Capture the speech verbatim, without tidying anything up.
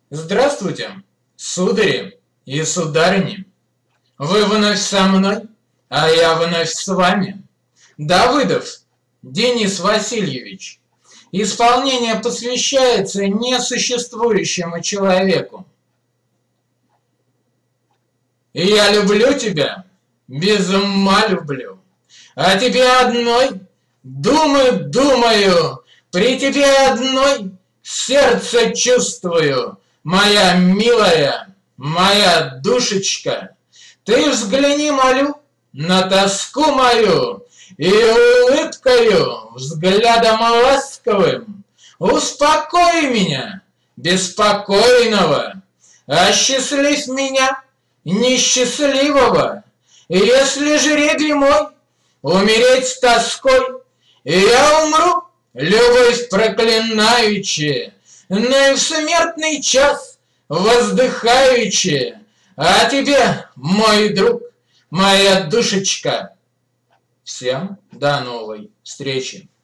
Здравствуйте, судари и сударыни! Вы вновь со мной, а я вновь с вами. Давыдов Денис Васильевич. Исполнение посвящается несуществующему человеку. И я люблю тебя, без ума люблю. О тебе одной думаю, думаю, при тебе одной сердце чувствую. Моя милая, моя душечка, ты взгляни, молю, на тоску мою, и улыбкою, взглядом ласковым успокой меня, беспокойного, осчастливь меня, несчастливого. Если жребий мой умереть с тоской, и я умру, любовь проклинаючи, но и в смертный час воздыхаючи о тебе, мой друг, моя душечка. Всем до новой встречи.